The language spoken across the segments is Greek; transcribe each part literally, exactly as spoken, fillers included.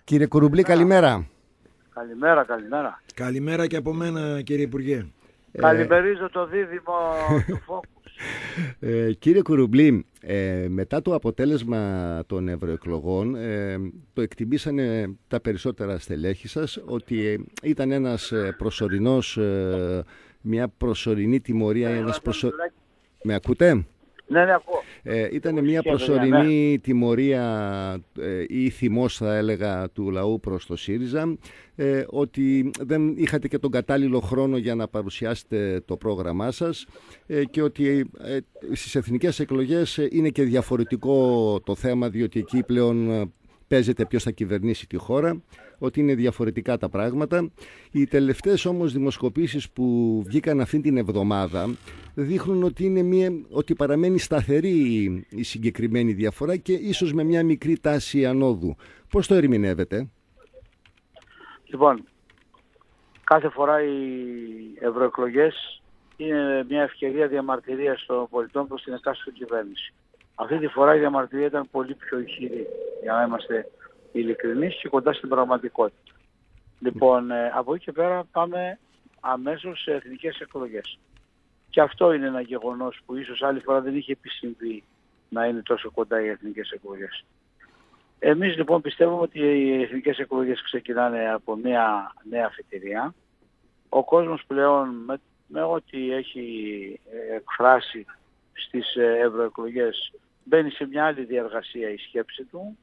Κύριε Κουρουμπλή, καλημέρα. Καλημέρα, καλημέρα. Καλημέρα και από μένα, κύριε Υπουργέ. Καλημερίζω το δίδυμο του Focus. Ε, κύριε Κουρουμπλή, ε, μετά το αποτέλεσμα των ευρωεκλογών, ε, το εκτιμήσανε τα περισσότερα στελέχη σας ότι ήταν ένας προσωρινός, ε, μια προσωρινή τιμωρία, ένας προσω... Με ακούτε? Ναι, ναι, ακούω. Ε, ήταν μια προσωρινή ναι. τιμωρία ε, ή θυμός, θα έλεγα, του λαού προς το ΣΥΡΙΖΑ, ε, ότι δεν είχατε και τον κατάλληλο χρόνο για να παρουσιάσετε το πρόγραμμά σας, ε, και ότι ε, στις εθνικές εκλογές είναι και διαφορετικό το θέμα, διότι εκεί πλέον παίζεται ποιος θα κυβερνήσει τη χώρα, ότι είναι διαφορετικά τα πράγματα. Οι τελευταίες όμως δημοσκοπήσεις που βγήκαν αυτή την εβδομάδα δείχνουν ότι, είναι μια, ότι παραμένει σταθερή η συγκεκριμένη διαφορά και ίσως με μια μικρή τάση ανόδου. Πώς το ερμηνεύετε? Λοιπόν, κάθε φορά οι ευρωεκλογές είναι μια ευκαιρία διαμαρτυρίας των πολιτών προς την εκάστοτε κυβέρνηση. Αυτή τη φορά η διαμαρτυρία ήταν πολύ πιο ηχηρή, για να είμαστε ειλικρινείς και κοντά στην πραγματικότητα. Λοιπόν, ε, από εκεί και πέρα πάμε αμέσως σε εθνικές εκλογές. Και αυτό είναι ένα γεγονός που ίσως άλλη φορά δεν είχε επισυμβεί να είναι τόσο κοντά οι εθνικές εκλογές. Εμείς λοιπόν πιστεύουμε ότι οι εθνικές εκλογές ξεκινάνε από μια νέα αφετηρία. Ο κόσμος πλέον με, με ό,τι έχει εκφράσει στις ευρωεκλογές μπαίνει σε μια άλλη διαργασία η σκέψη του.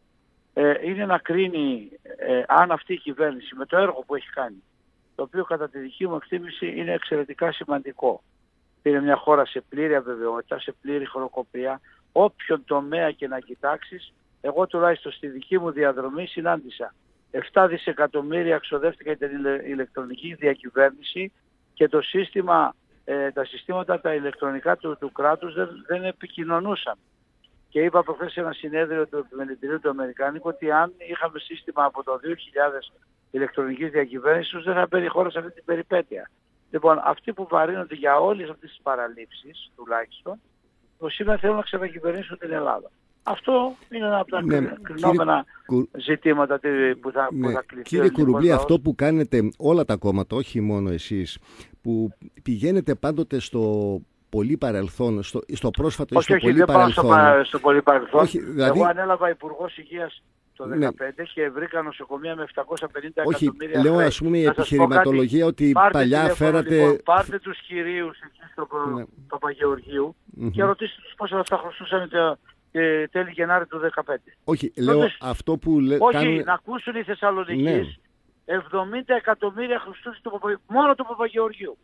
Ε, είναι να κρίνει ε, αν αυτή η κυβέρνηση με το έργο που έχει κάνει, το οποίο κατά τη δική μου εκτίμηση είναι εξαιρετικά σημαντικό. Είναι μια χώρα σε πλήρη αβεβαιότητα, σε πλήρη χρονοκοπία, όποιον τομέα και να κοιτάξεις. Εγώ τουλάχιστον στη δική μου διαδρομή συνάντησα επτά δισεκατομμύρια ξοδεύτηκα την ηλεκτρονική διακυβέρνηση και το σύστημα, ε, τα συστήματα τα ηλεκτρονικά του, του κράτους δεν, δεν επικοινωνούσαν. Και είπα προχθές σε ένα συνέδριο του επιμελητηρίου του Αμερικάνικου ότι αν είχαμε σύστημα από το δύο χιλιάδες ηλεκτρονικής διακυβέρνησης δεν θα μπαίνει η χώρα σε αυτή την περιπέτεια. Λοιπόν, αυτοί που βαρύνονται για όλες αυτές τις παραλήψεις, τουλάχιστον, το σήμερα θέλουν να ξανακυβερνήσουν την Ελλάδα. Αυτό είναι ένα από τα ναι, κρινόμενα κύριε... ζητήματα που θα, ναι, θα κληθεί. Κύριε Κουρουμπλή, αυτό που κάνετε όλα τα κόμματα, όχι μόνο εσείς, που πηγαίνετε πάντοτε στο πολύ παρελθόν, στο, στο πρόσφατο όχι, ή στο όχι, πολύ δεν παρελθόν. Πάω στο πολύ παρελθόν. Όχι, δηλαδή... Εγώ ανέλαβα Υπουργός Υγείας το δύο χιλιάδες δεκαπέντε ναι. και βρήκα νοσοκομεία με επτακόσια πενήντα όχι, εκατομμύρια λέω χρέη. ας πούμε η επιχειρηματολογία κάτι, ότι παλιά φέρατε... Λοιπόν, πάρτε τους κυρίους εκεί στο ναι. Παπαγεωργίου mm-hmm. και ρωτήστε τους πόσα λεφτά χρωστούσαν ε, τέλη Γενάρη του δύο χιλιάδες δεκαπέντε. Όχι, λέω Ρωτήστε. αυτό που λέω... Όχι, κάνουν... να ακούσουν οι Θεσσαλονικείς ναι. εβδομήντα εκατομμύρια χρωστούσαν το Παπα... μόνο του Παπαγεωργίου.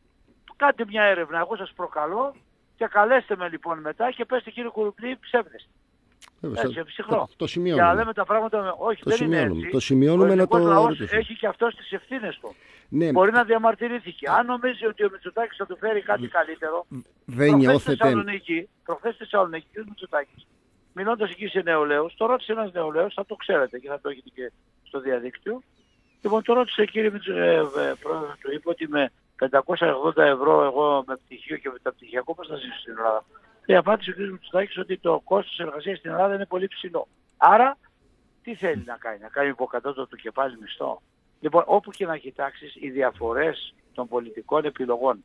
Κάντε μια έρευνα, εγώ σας προκαλώ και καλέστε με λοιπόν μετά και πέστε κύριε Κουρουμπλή ψεύδεστε. Έτσι, ψυχρό. Το, το σημειώνουμε. Για να λέμε τα πράγματα με... Όχι, το δεν σημειώνουμε. είναι έτσι. Το σημειώνουμε ο να το λαός έχει και αυτός τις ευθύνες του. Ναι. Μπορεί να διαμαρτυρήθηκε. Αν νομίζει ότι ο Μητσοτάκης θα του φέρει κάτι καλύτερο, δεν νιώθετε... προχθές στη Θεσσαλονίκη, ο Μητσοτάκης, μιλώντας εκεί σε νεολαίους, το ρώτησε ένας νεολαίος, θα το ξέρετε και θα το έχετε και στο διαδίκτυο. Λοιπόν, το ρώτησε κύριε Μητσοτάκη, του είπε ότι με πεντακόσια ογδόντα ευρώ εγώ με πτυχίο και μεταπτυχιακό πώς θα ζήσω στην Ελλάδα. Και απάντησε ο κ. Μητσοτάκης ότι το κόστος εργασίας στην Ελλάδα είναι πολύ ψηλό. Άρα, τι θέλει να κάνει, να κάνει υποκατώτατο του κεφάλι μισθό. Λοιπόν, όπου και να κοιτάξεις, οι διαφορές των πολιτικών επιλογών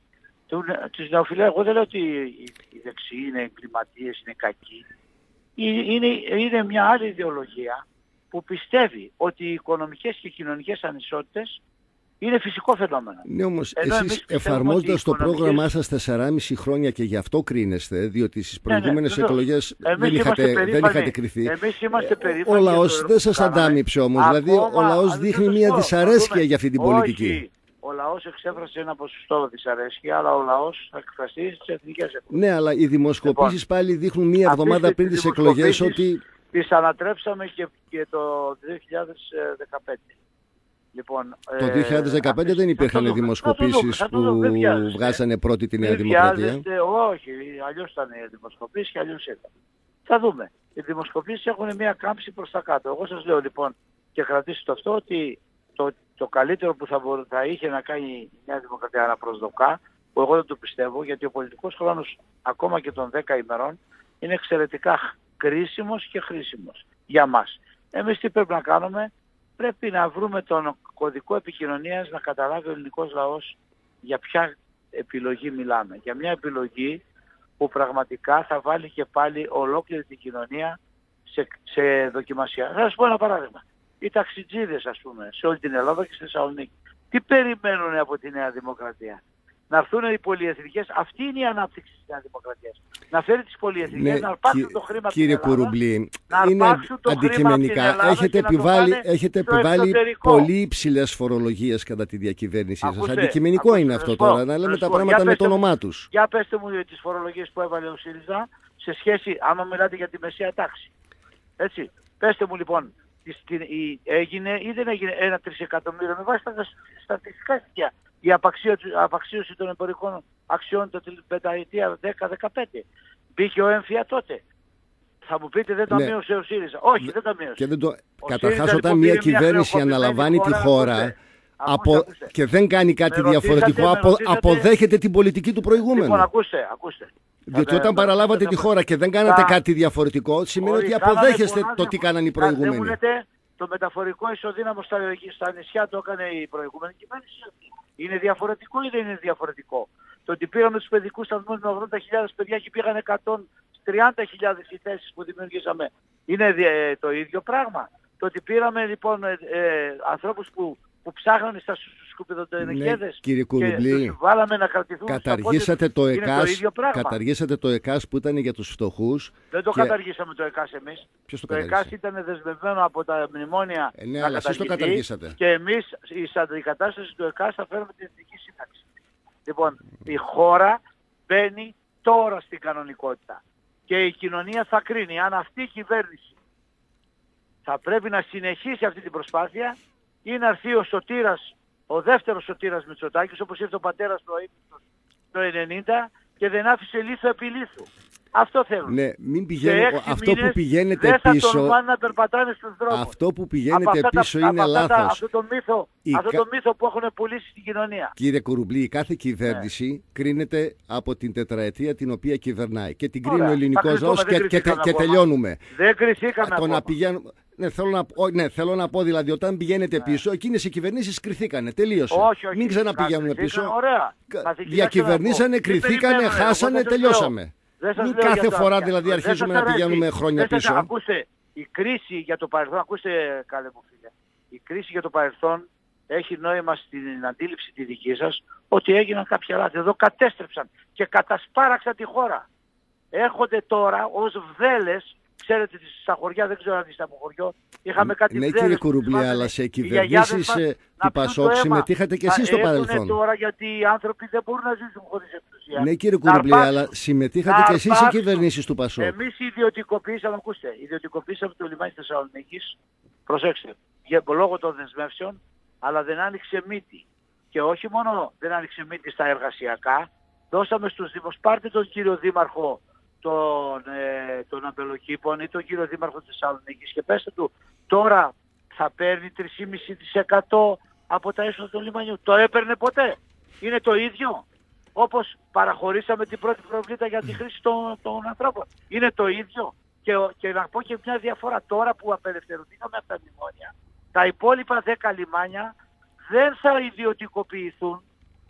της νεοφιλίας, εγώ δεν λέω ότι οι δεξιοί είναι εγκληματίες, είναι κακοί. Είναι, είναι μια άλλη ιδεολογία που πιστεύει ότι οι οικονομικές και κοινωνικές ανισότητες είναι φυσικό φαινόμενο. Ναι, όμως εσείς εφαρμόζοντας το οικονομικές... πρόγραμμά σας τεσσεράμισι χρόνια και γι' αυτό κρίνεστε, διότι στις προηγούμενες ναι, ναι, εκλογές δεν είχατε, δεν είχατε κριθεί. Εμείς είμαστε περήφανοι. Ο λαός δεν σας αντάμιψε όμως, ακόμα, δηλαδή ο λαός δείχνει μια δυσαρέσκεια για αυτή την πολιτική. Όχι. Ο λαός εξέφρασε ένα ποσοστό δυσαρέσκεια, αλλά ο λαός θα εκφραστεί στις εθνικές εκλογές. Ναι, αλλά οι δημοσκοπήσεις λοιπόν, πάλι δείχνουν μια εβδομάδα πριν τις εκλογές ότι... Τις ανατρέψαμε και, και το δύο χιλιάδες δεκαπέντε. Λοιπόν, το δύο χιλιάδες δεκαπέντε ε, δεν υπήρχαν δημοσκοπήσεις που βγάσανε πρώτη τη Νέα Δημοκρατία. Όχι, αλλιώς ήταν οι δημοσκοπήσεις και αλλιώς ήταν. Θα δούμε. Οι δημοσκοπήσεις έχουν μια κάμψη προς τα κάτω. Εγώ σας λέω λοιπόν και κρατήστε το αυτό ότι το, το καλύτερο που θα, μπορώ, θα είχε να κάνει η Νέα Δημοκρατία αναπροσδοκά, που εγώ δεν το πιστεύω, γιατί ο πολιτικός χρόνος ακόμα και των δέκα ημερών είναι εξαιρετικά κρίσιμος και χρήσιμος για μας. Εμείς τι πρέπει να κάνουμε? πρέπει να βρούμε τον κωδικό επικοινωνίας να καταλάβει ο ελληνικός λαός για ποια επιλογή μιλάμε. Για μια επιλογή που πραγματικά θα βάλει και πάλι ολόκληρη την κοινωνία σε, σε δοκιμασία. Θα σας πω ένα παράδειγμα. Οι ταξιτζίδες, ας πούμε, σε όλη την Ελλάδα και στη Θεσσαλονίκη, τι περιμένουν από τη Νέα Δημοκρατία? Να έρθουν οι πολυεθνικές, αυτή είναι η ανάπτυξη της Νέας Δημοκρατίας. Να φέρει τις πολυεθνικές, ναι, να αρπάξουν κύ, το χρήμα από την Ελλάδα. Κύριε Κουρουμπλή, είναι αντικειμενικά. Έχετε επιβάλει, έχετε επιβάλει πολύ υψηλές φορολογίες κατά τη διακυβέρνησή σας. Αντικειμενικό ακούσε, είναι αυτό τώρα, να λέμε τα πράγματα με το όνομά τους. Για πέστε μου τις φορολογίες που έβαλε ο ΣΥΡΙΖΑ σε σχέση, άμα μιλάτε για τη μεσαία τάξη. Έτσι, πέστε μου λοιπόν, έγινε ή δεν έγινε ένα τρισεκατομμύριο με βάση τα στατιστικά στοιχεία. Η απαξίωση των εμπορικών αξιών το πενταετία δέκα δεκαπέντε. Μπήκε ο έμφυα τότε. Θα μου πείτε δεν τα ναι. μείωσε ο ΣΥΡΙΖΑ. Όχι, ναι. δεν τα μείωσε. Και δεν το... Καταρχάς όταν μια κυβέρνηση μια αναλαμβάνει χώρα, τη χώρα ακούστε, απο... ακούστε. και δεν κάνει κάτι με διαφορετικό, ρωτήσατε, απο... ρωτήσατε... αποδέχεται την πολιτική του προηγούμενου. Λοιπόν, ακούστε, ακούστε. Διότι όταν παραλάβατε τη χώρα και δεν κάνατε κάτι διαφορετικό, σημαίνει ότι αποδέχεστε το τι κάνανε οι προηγούμενοι. Το μεταφορικό ισοδύναμο στα, στα νησιά το έκανε η προηγούμενη κυβέρνηση. Είναι διαφορετικό ή δεν είναι διαφορετικό? Το ότι πήραμε τους παιδικούς σταθμούς με ογδόντα χιλιάδες παιδιά και πήγαν εκατόν τριάντα χιλιάδες οι θέσεις που δημιουργήσαμε, είναι ε, το ίδιο πράγμα? Το ότι πήραμε λοιπόν ε, ε, ανθρώπους που, που ψάχνανε στα σκουπιδοτενεκέδες, ναι, κύριε Κουρουμπλή, και τους βάλαμε να κρατηθούν, καταργήσατε το ΕΚΑΣ, καταργήσατε το ΕΚΑΣ που ήταν για τους φτωχούς. Δεν το και... καταργήσαμε το ΕΚΑΣ εμείς. Ποιος το, το ΕΚΑΣ ήταν δεσμευμένο από τα μνημόνια ε, ναι, να αλλά εσείς το καταργήσατε. Και εμείς η αντικατάσταση του ΕΚΑΣ θα φέρουμε την εθνική σύνταξη. Λοιπόν, η χώρα μπαίνει τώρα στην κανονικότητα. Και η κοινωνία θα κρίνει αν αυτή η κυβέρνηση θα πρέπει να συνεχίσει αυτή την προσπάθεια ή να έρθει ο σωτήρας, ο δεύτερος σωτήρας Μητσοτάκης, όπως ήρθε ο πατέρας του το ενενήντα και δεν άφησε λίθο επί λίθου. Αυτό θέλουν. Ναι, μην πηγαίνω, αυτό που πηγαίνετε δεν πίσω, θα τον να περπατάνε στους δρόμους. Αυτό που πηγαίνετε πίσω τα, είναι λάθος. Τα, αυτό, το μύθο, η... αυτό το μύθο που έχουν πουλήσει στην κοινωνία. Κύριε Κουρουμπλή, κάθε κυβέρνηση ναι. κρίνεται από την τετραετία την οποία κυβερνάει. Και την κρίνει ο ελληνικός λαός και, και, και, και τελειώνουμε. Δεν κριθήκαμε ακόμα. Ναι, θέλω να, ό, ναι, θέλω να πω δηλαδή όταν πηγαίνετε ναι. πίσω, εκείνες οι κυβερνήσεις κριθήκανε. Τελείωσε. Όχι, όχι, μην ξαναπηγαίνουμε πίσω. Ωραία. Διακυβερνήσανε, κριθήκανε, χάσανε, τελειώσαμε. Μην κάθε φορά δηλαδή αρχίζουμε να πηγαίνουμε χρόνια πίσω. Ακούστε, η κρίση για το παρελθόν, ακούστε καλέ μου φίλε, η κρίση για το παρελθόν έχει νόημα στην αντίληψη τη δική σας ότι έγιναν κάποια λάθη. Εδώ κατέστρεψαν και κατασπάραξαν τη χώρα. Έρχονται τώρα ως βδέλες. Ξέρετε, στα χωριά, δεν ξέρω αν είστε από χωριό, είχαμε κάτι ναι, κύριε Κουρουμπλή, αλλά σε κυβερνήσεις του Πασόκ συμμετείχατε και εσείς στο παρελθόν. Τώρα γιατί οι άνθρωποι δεν μπορούν να ζήσουν χωρίς εξουσία. Ναι, κύριε Κουρουμπλή, αλλά συμμετείχατε και εσείς σε κυβερνήσεις του Πασόκ. Εμείς ιδιωτικοποιήσαμε, ακούστε, ιδιωτικοποιήσαμε το λιμάνι της Θεσσαλονίκης, προσέξτε, για λόγω των δεσμεύσεων, αλλά δεν άνοιξε μύτη. Και όχι μόνο δεν άνοιξε μύτη στα εργασιακά, δώσαμε στους Δήμους, πάρτε τον κύριο Δήμαρχο των, ε, των Αμπελοκήπων ή τον κύριο Δήμαρχο της Θεσσαλονίκης και πέστε του τώρα θα παίρνει τρία κόμμα πέντε τοις εκατό από τα έσοδα του λιμανιού. Το έπαιρνε ποτέ? Είναι το ίδιο? Όπως παραχωρήσαμε την πρώτη προβλήτα για τη χρήση των, των ανθρώπων. Είναι το ίδιο? Και, και να πω και μια διαφορά. Τώρα που απελευθερωθήκαμε από τα μνημόνια, τα υπόλοιπα δέκα λιμάνια δεν θα ιδιωτικοποιηθούν.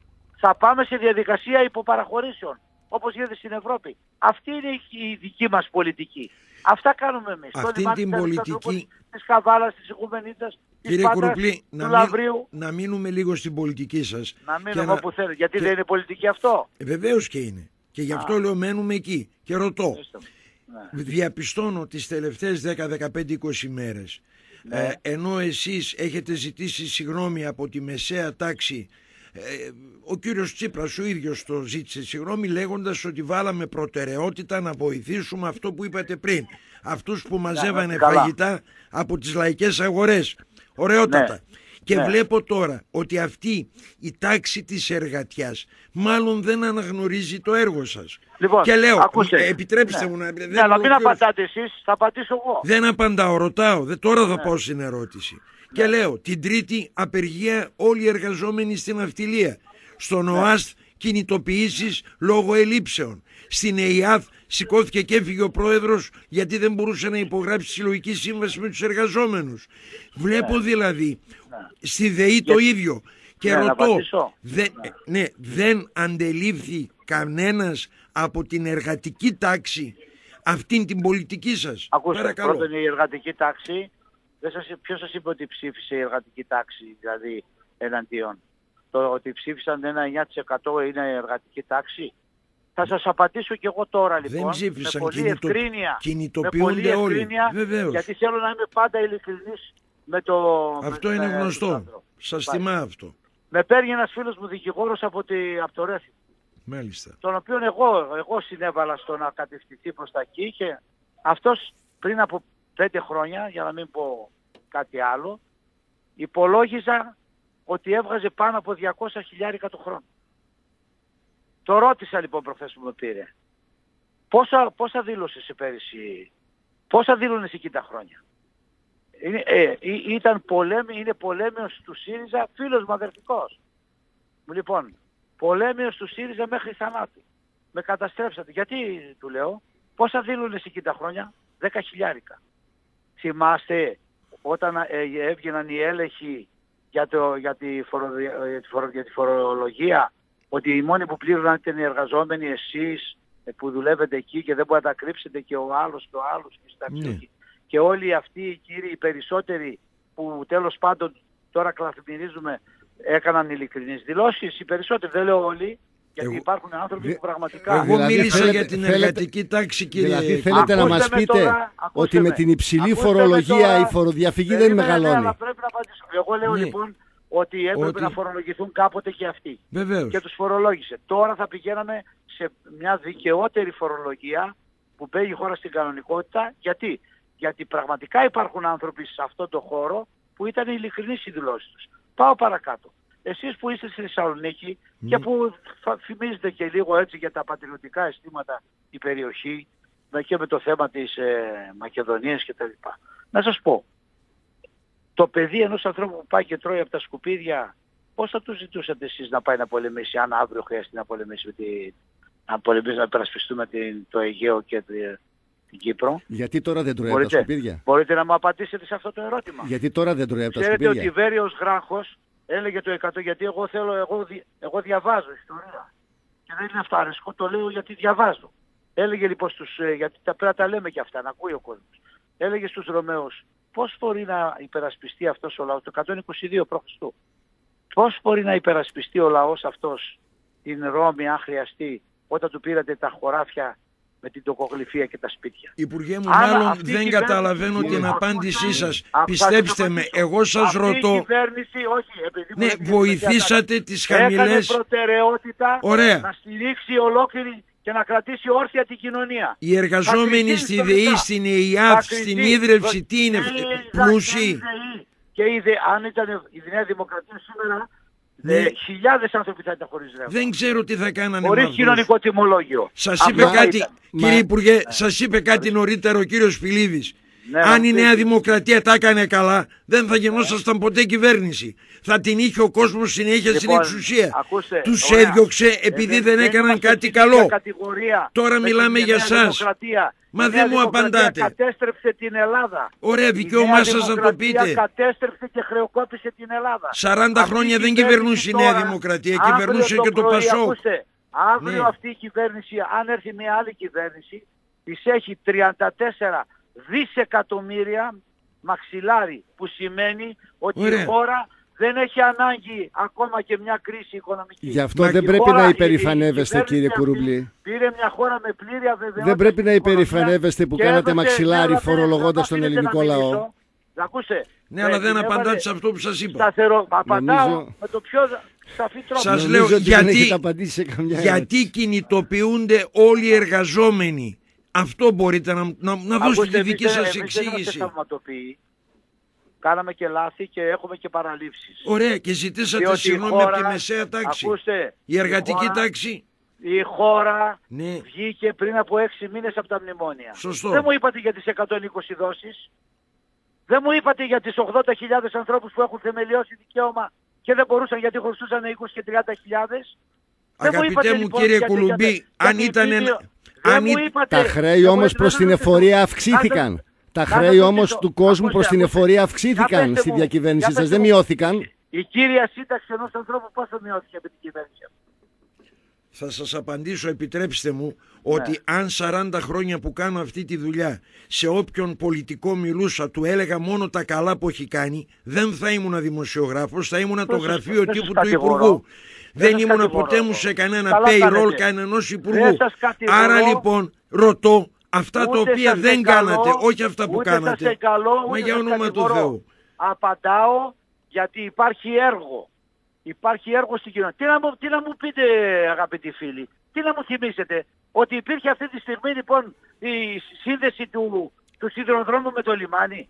Θα πάμε σε διαδικασία υποπαραχωρήσεων, όπως γίνεται στην Ευρώπη. Αυτή είναι η δική μας πολιτική. Αυτά κάνουμε εμείς. Αυτή το την πολιτική... Της Καβάλας, της Οικουμενίτας, της Κύριε Πάντας, Κουρουμπλή, του να, Λαβρίου. μην, να μείνουμε λίγο στην πολιτική σας. Να μείνουμε να... όπου θέλετε. Γιατί και... δεν είναι πολιτική αυτό? Ε, βεβαίως και είναι. Και γι' αυτό Α. λέω μένουμε εκεί. Και ρωτώ. Ναι. Διαπιστώνω τις τελευταίες δέκα, δεκαπέντε, είκοσι μέρες, ναι. ε, ενώ εσείς έχετε ζητήσει συγγνώμη από τη μεσαία τάξη, ε, ο κύριος Τσίπρας ο ίδιος το ζήτησε συγγνώμη λέγοντας ότι βάλαμε προτεραιότητα να βοηθήσουμε αυτό που είπατε πριν, αυτούς που μαζεύανε ναι, φαγητά από τις λαϊκές αγορές. Ωραιότατα. Ναι. Και ναι. βλέπω τώρα ότι αυτή η τάξη της εργατιάς μάλλον δεν αναγνωρίζει το έργο σας. Λοιπόν, και λέω, ακούστε, επιτρέψτε ναι. μου να... Ναι, αλλά μην απαντάτε εσείς, θα απαντήσω εγώ. Δεν απαντάω, ρωτάω. Δε, τώρα θα ναι. πάω στην ερώτηση. Ναι. Και λέω, την Τρίτη απεργία όλοι οι εργαζόμενοι στην ναυτιλία. Στον ναι. ΟΑΣΤ κινητοποιήσεις λόγω ελλείψεων. Στην ΕΙΑΘ σηκώθηκε και έφυγε ο πρόεδρος γιατί δεν μπορούσε να υπογράψει συλλογική σύμβαση με τους εργαζόμενους. Βλέπω ναι. δηλαδή ναι. στη ΔΕΗ το ίδιο. Και ναι, ρωτώ, δε, ναι. Ναι, δεν αντελήφθη κανένας από την εργατική τάξη αυτήν την πολιτική σας? Ακούστε, παρακαλώ. Πρώτον η εργατική τάξη, δεν σας, ποιος σας είπε ότι ψήφισε η εργατική τάξη, δηλαδή εναντίον? Το ότι ψήφισαν ένα εννιά τοις εκατό είναι η εργατική τάξη? Θα σας απαντήσω και εγώ τώρα λοιπόν. Δεν ψήφισαν, με πολύ κινητο... ευκρίνεια, κινητοποιούνται όλοι. Βεβαίως. Γιατί θέλω να είμαι πάντα ειλικρινής με το... Αυτό με, είναι με, γνωστό. Σας θυμά αυτό. Με παίρνει ένας φίλος μου δικηγόρος από, τη, από το Ρέθι. Μάλιστα. Τον οποίο εγώ, εγώ συνέβαλα στο να κατευθυνθεί προς τα εκεί και αυτός πριν από πέντε χρόνια, για να μην πω κάτι άλλο, υπολόγιζα ότι έβγαζε πάνω από διακόσια χιλιάρικα το χρόνο. Το ρώτησα λοιπόν προχθές που με πήρε. Πόσα, πόσα δήλωσες πέρυσι, πόσα δήλωνες εκεί τα χρόνια? Είναι, ε, ήταν πολέμη, είναι πολέμιος του ΣΥΡΙΖΑ, φίλος μου αδερφικός. Λοιπόν, πολέμιος του ΣΥΡΙΖΑ μέχρι θανάτου. Με καταστρέψατε. Γιατί, του λέω, πόσα δήλωνες εκεί τα χρόνια? Δέκα χιλιάρικα. Θυμάστε όταν ε, έβγαιναν οι έλεγχοι για, το, για, τη φορο, για, τη φορο, για τη φορολογία, ότι οι μόνοι που πλήρωναν ήταν οι εργαζόμενοι, εσείς που δουλεύετε εκεί και δεν μπορείτε να τα κρύψετε, και ο άλλος και ο άλλος και στα ναι. Και όλοι αυτοί οι κύριοι, οι περισσότεροι που τέλος πάντων τώρα κλαθμυρίζουμε, έκαναν ειλικρινείς δηλώσεις. Οι περισσότεροι, δεν λέω όλοι, γιατί εγώ... υπάρχουν άνθρωποι Δη... που πραγματικά... Εγώ δηλαδή μίλησα θέλετε, για την θέλετε, εργατική τάξη, κύριε. Δηλαδή θέλετε να μας πείτε τώρα, ότι με, με την υψηλή φορολογία τώρα, η φοροδιαφυγή δεν μεγαλώνει? Αλλά πρέπει να απαντήσω. Εγώ λέω ναι. λοιπόν ότι έπρεπε ότι... να φορολογηθούν κάποτε και αυτοί. Βεβαίως. Και τους φορολόγησε. Τώρα θα πηγαίναμε σε μια δικαιότερη φορολογία που παίρνει η χώρα στην κανονικότητα. Γιατί? Γιατί πραγματικά υπάρχουν άνθρωποι σε αυτόν τον χώρο που ήταν ειλικρινείς οι δηλώσεις τους. Πάω παρακάτω. Εσείς που είστε στη Θεσσαλονίκη mm. και που θα θυμίζετε και λίγο έτσι για τα πατριωτικά αισθήματα η περιοχή και με το θέμα της ε, Μακεδονίας κτλ. Να σας πω, το παιδί ενός ανθρώπου που πάει και τρώει από τα σκουπίδια, πώς θα του ζητούσατε εσείς να πάει να πολεμήσει, αν αύριο χρειαστεί να πολεμήσει, με τη, να πολεμήσει να υπερασπιστούμε την, το Αιγαίο και τη, την Κύπρο? Γιατί τώρα δεν τρώει από τα σκουπίδια? Μπορείτε να μου απαντήσετε σε αυτό το ερώτημα? Γιατί τώρα δεν τρώει από τα σκουπίδια? σκουπίδια. Ξέρετε ότι Βέριος Γράχος έλεγε το εκατό, γιατί εγώ θέλω, εγώ, εγώ διαβάζω ιστορία. Και δεν είναι αυτάρεσκο, το λέω γιατί διαβάζω. Έλεγε λοιπόν στους, γιατί τα πρέπει να τα λέμε και αυτά, να ακούει ο κόσμος. Έλεγε στους Ρωμαίους, πώς μπορεί να υπερασπιστεί αυτός ο λαός, το εκατόν είκοσι δύο π.Χ. Πώς μπορεί να υπερασπιστεί ο λαός αυτός την Ρώμη αν χρειαστεί, όταν του πήρατε τα χωράφια με την τοκογλυφία και τα σπίτια? Υπουργέ μου, Άρα, μάλλον δεν κυβέρνηση... καταλαβαίνω την απάντησή σας. Α, Πιστέψτε με, εγώ σας αυτή ρωτώ. Η κυβέρνηση, όχι, επειδή ναι, βοηθήσατε τις χαμηλές... Έκανε προτεραιότητα Ωραία. να στηρίξει ολόκληρη και να κρατήσει όρθια την κοινωνία. Οι εργαζόμενοι στη ΔΕΗ, στην ΕΙΑΘ, στην ίδρυυση, τι είναι, πλούσιοι? Και είδε, αν ήταν η Νέα Δημοκρατία σήμερα, ναι. ε, χιλιάδες άνθρωποι θα ήταν χωρίς ρεύμα. Δεν ξέρω τι θα κάνανε. Χωρίς κοινωνικό τιμολόγιο. Σας είπε κάτι, ήταν. Κύριε Υπουργέ, ναι. σας είπε κάτι νωρίτερα ο κύριος Φιλίδης. Ναι, αν η Νέα Δημοκρατία τα έκανε καλά, δεν θα γινόσασταν ποτέ κυβέρνηση. Θα την είχε ο κόσμος συνέχεια στην λοιπόν, εξουσία. Ακούστε, τους ωραία. έδιωξε επειδή ε, δεν, δεν έκαναν κάτι καλό. Τώρα μιλάμε για σας. Μα δεν μου απαντάτε. Κατέστρεψε την Ελλάδα. Ωραία, δικαίωμά σας να το πείτε. Κατέστρεψε και χρεοκόπησε την Ελλάδα. σαράντα χρόνια δεν κυβερνούσε η Νέα Δημοκρατία, κυβερνούσε και το Πασόκ. Αύριο αυτή η κυβέρνηση, αν έρθει μια άλλη κυβέρνηση, της έχει τριάντα τέσσερα δισεκατομμύρια μαξιλάρι, που σημαίνει ότι Ωραία. η χώρα δεν έχει ανάγκη ακόμα και μια κρίση οικονομική. Γι' αυτό δεν πρέπει χώρα, να υπερηφανεύεστε, η, η κύριε Κουρουμπλή. Πήρε μια χώρα με πλήρη αβεβαιότητα. Δεν πρέπει να υπερηφανεύεστε που κάνατε έδωσε, μαξιλάρι φορολογώντας τον ελληνικό λαό. Ακούσε. Ναι, αλλά δεν απαντάτε σε αυτό που σας είπα. Σταθερό. Απαντάω Νομίζω... με το πιο σαφή τρόπο. Σας λέω γιατί, γιατί κινητοποιούνται όλοι οι εργαζόμενοι. Αυτό μπορείτε να, να, να δώσετε τη δική σας εξήγηση. Κάναμε και λάθη και έχουμε και παραλήψεις. Ωραία, και ζητήσατε συγγνώμη από τη μεσαία τάξη. Ακούστε, η εργατική η χώρα, τάξη. Η χώρα ναι. βγήκε πριν από έξι μήνες από τα μνημόνια. Σωστό. Δεν μου είπατε για τις εκατόν είκοσι δόσεις. Δεν μου είπατε για τις ογδόντα χιλιάδες ανθρώπους που έχουν θεμελιώσει δικαίωμα και δεν μπορούσαν γιατί χρωστούσαν είκοσι και τριάντα χιλιάδες. Αγαπητέ μου, λοιπόν, κύριε Κουλουμπή, αν ήταν, ένα, Αν μου ή... είπατε, Τα χρέη όμως προς την εφορία αυξήθηκαν. Τα χρέη όμως του κόσμου προς την εφορία αυξήθηκαν στη διακυβέρνηση σας, δεν μειώθηκαν. Η κύρια σύνταξη ενός ανθρώπου πόσο μειώθηκε με την κυβέρνηση? Θα σας απαντήσω, επιτρέψτε μου, ότι ναι. αν σαράντα χρόνια που κάνω αυτή τη δουλειά σε όποιον πολιτικό μιλούσα του έλεγα μόνο τα καλά που έχει κάνει, δεν θα ήμουν δημοσιογράφος, θα ήμουν το γραφείο δεν τύπου του Υπουργού. Δεν, δεν ήμουν ποτέ μου σε κανένα payroll κανενός Υπουργού. Άρα λοιπόν ρωτώ αυτά ούτε τα οποία δεν εγκαλώ, κάνατε, όχι αυτά που κάνατε. Εγκαλώ, μα για όνομα του Θεού. Απαντάω γιατί υπάρχει έργο. Υπάρχει έργο στην κοινωνία. Τι να, μου, τι να μου πείτε, αγαπητοί φίλοι, τι να μου θυμίσετε, ότι υπήρχε αυτή τη στιγμή λοιπόν η σύνδεση του, του σιδηροδρόμου με το λιμάνι.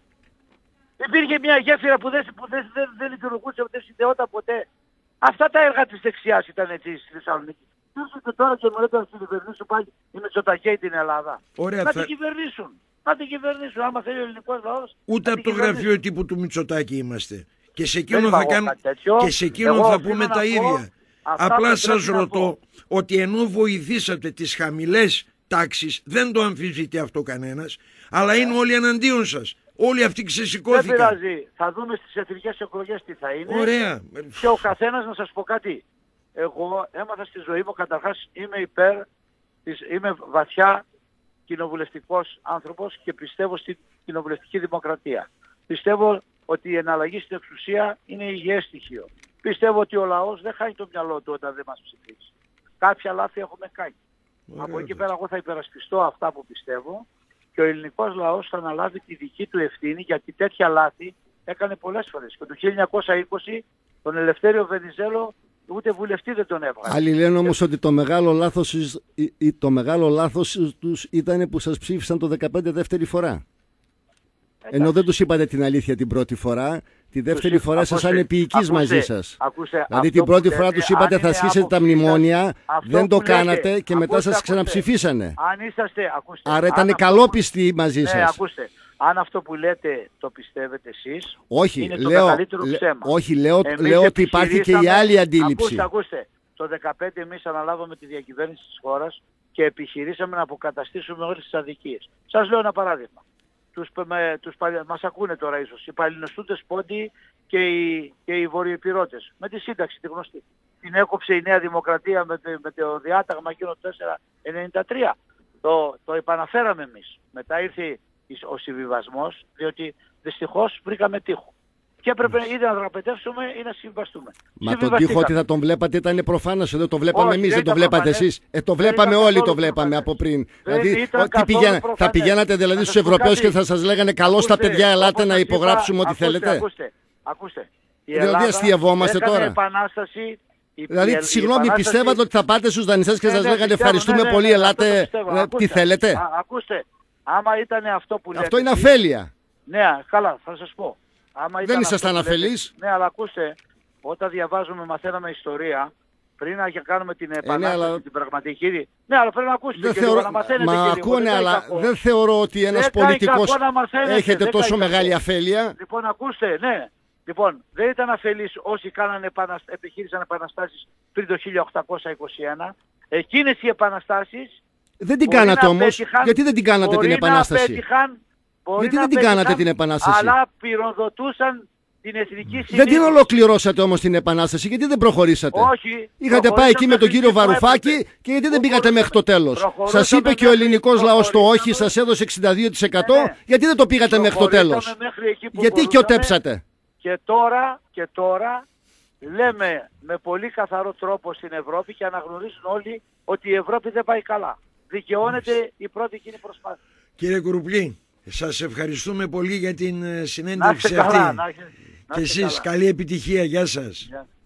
Υπήρχε μια γέφυρα που δεν, που δεν, δεν, δεν λειτουργούσε, δεν συνδεόταν ποτέ. Αυτά τα έργα της δεξιάς ήταν έτσι στη Θεσσαλονίκη. Έρχεται τώρα και μου λέτε να κυβερνήσουν πάλι οι Μητσοτακέοι την Ελλάδα. Ωραία, να θα... την κυβερνήσουν. Να την κυβερνήσουν. Άμα θέλει ο ελληνικός λαός. Ούτε από το γραφείο τύπου του Μητσοτάκη είμαστε. Και σε εκείνο θα, κάν... και σε εκείνο θα πούμε τα ίδια. Απλά σας ρωτώ ότι ενώ βοηθήσατε τις χαμηλές τάξεις, δεν το αμφισβητεί αυτό κανένας, αλλά είναι όλοι εναντίον σας. Όλοι αυτοί ξεσηκώθηκαν. Δεν πειράζει. Θα δούμε στις εθνικές εκλογές τι θα είναι. Ωραία. Και ο καθένας, να σας πω κάτι. Εγώ έμαθα στη ζωή μου, καταρχάς είμαι υπέρ, της, είμαι βαθιά κοινοβουλευτικός άνθρωπος και πιστεύω στην κοινοβουλευτική δημοκρατία. Πιστεύω ότι η εναλλαγή στην εξουσία είναι υγιές στοιχείο. Πιστεύω ότι ο λαός δεν χάνει το μυαλό του όταν δεν μας ψηφίσει. Κάποια λάθη έχουμε κάνει. Ωραία, από εκεί πέρα εγώ θα υπερασπιστώ αυτά που πιστεύω και ο ελληνικός λαός θα αναλάβει τη δική του ευθύνη, γιατί τέτοια λάθη έκανε πολλές φορές. Και το χίλια εννιακόσια είκοσι τον Ελευθέριο Βενιζέλο ούτε βουλευτή δεν τον έβγαλε. Άλλοι λένε όμως ότι το μεγάλο λάθος, το μεγάλο λάθος τους ήταν που σας ψήφισαν το δεκαπέντε δεύτερη φορά. Εντάξει. Ενώ δεν τους είπατε την αλήθεια την πρώτη φορά, τη δεύτερη τους φορά σας είναι ποιικής μαζί σας. Ακούσε, δηλαδή την πρώτη φορά τους είπατε θα ασχίσετε τα μνημόνια, δεν το κάνατε λέτε, και μετά ακούστε, σας ξαναψηφίσανε. Αν είσαστε, ακούστε, άρα ήταν καλόπιστοι μαζί σας. Ναι, ακούστε. Αν αυτό που λέτε το πιστεύετε εσείς, όχι, είναι λέω, το μεγαλύτερο ψέμα. Όχι, λέω, λέω ότι υπάρχει και η άλλη αντίληψη. Ακούστε, ακούστε. Το δύο χιλιάδες δεκαπέντε εμείς αναλάβαμε τη διακυβέρνηση της χώρας και επιχειρήσαμε να αποκαταστήσουμε όλες τις αδικίες. Σας λέω ένα παράδειγμα. Τους, με, τους, μας ακούνε τώρα ίσως. Οι παλινοστούντες πόντιοι και οι, και οι βορειοϊπηρώτες. Με τη σύνταξη, τη γνωστή. Την έκοψε η Νέα Δημοκρατία με το, με το διάταγμα εκείνο τέσσερα ενενήντα τρία. Το, το επαναφέραμε εμείς. Μετά ήρθε ο συμβιβασμός, διότι δυστυχώς βρήκαμε τείχο. Και έπρεπε είτε να δραπετεύσουμε ή να συμβαστούμε. Μα τον τείχο ότι θα τον βλέπατε ήταν προφανώς. Εδώ το βλέπαμε εμείς, δεν το βλέπατε εσείς. Ε, το βλέπαμε όλοι, το βλέπαμε από πριν. Δηλαδή, τι πηγαίνα, θα πηγαίνατε δηλαδή στους Ευρωπαίους και θα σας λέγανε καλώς τα παιδιά, ελάτε να υπογράψουμε ό,τι θέλετε. Ακούστε, ακούστε. Δηλαδή αστειευόμαστε τώρα. Επανάσταση, δηλαδή, η, συγγνώμη, η πιστεύατε ότι θα πάτε στους δανειστές και σας λέγανε ευχαριστούμε πολύ, ελάτε, τι θέλετε. Ακούστε, άμα ήταν αυτό που λέτε. Αυτό είναι αφέλεια. Ναι, καλά, θα σας πω. Άμα δεν ήσασταν αφελείς. Ναι, αλλά ακούστε, όταν διαβάζουμε, μαθαίναμε ιστορία, πριν να κάνουμε την επανάσταση, ε, ναι, αλλά... την πραγματική. Ναι, αλλά πρέπει να ακούσετε δεν και θεωρώ... να μαθαίνετε. Μα ακούνε, αλλά κακό. Δεν θεωρώ ότι ένας δεν πολιτικός έχετε τόσο μεγάλη αφέλεια. Λοιπόν, ακούστε, ναι. Λοιπόν, δεν ήταν αφελείς όσοι κάνανε επανασ... επιχείρησαν επαναστάσεις πριν το χίλια οκτακόσια είκοσι ένα. Εκείνες οι επαναστάσεις δεν την κάνατε όμως. Γιατί δεν την κάνατε την επανάσταση. Απέτυχαν, γιατί δεν την κάνατε την επανάσταση. Αλλά πυροδοτούσαν την εθνική συνείδηση. Δεν την ολοκληρώσατε όμως την επανάσταση. Γιατί δεν προχωρήσατε. Όχι. Είχατε πάει εκεί με τον κύριο Βαρουφάκη και γιατί δεν πήγατε μέχρι το τέλος. Σας είπε και ο ελληνικός λαός το όχι, σας έδωσε εξήντα δύο τοις εκατό. Ναι. Γιατί δεν το πήγατε μέχρι το τέλος. Γιατί κοιοτέψατε. Και τώρα, και τώρα λέμε με πολύ καθαρό τρόπο στην Ευρώπη και αναγνωρίζουν όλοι ότι η Ευρώπη δεν πάει καλά. Δικαιώνεται η πρώτη εκείνη προσπάθεια. Κύριε Κουρουπλή, σας ευχαριστούμε πολύ για την συνέντευξη να αυτή. Καλά, να, να και εσείς καλά. Καλή επιτυχία. Γεια σας. Yeah.